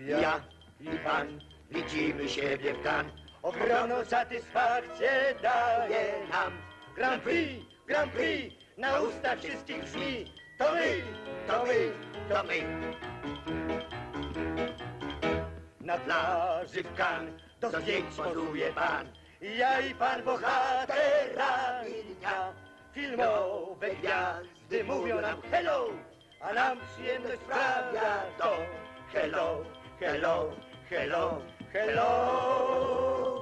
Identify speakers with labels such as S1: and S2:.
S1: Ja i pan widzimy siebie w Cannes. Ogromną satysfakcję daje nam Grand Prix, na usta wszystkich brzmi. To my, to my, to my. Na plaży w Cannes do zdjęć pozuje pan. Ja i pan bohaterami dnia. Filmowe gwiazdy mówią nam hello, a nam przyjemność sprawia to hello, hello, hello, hello.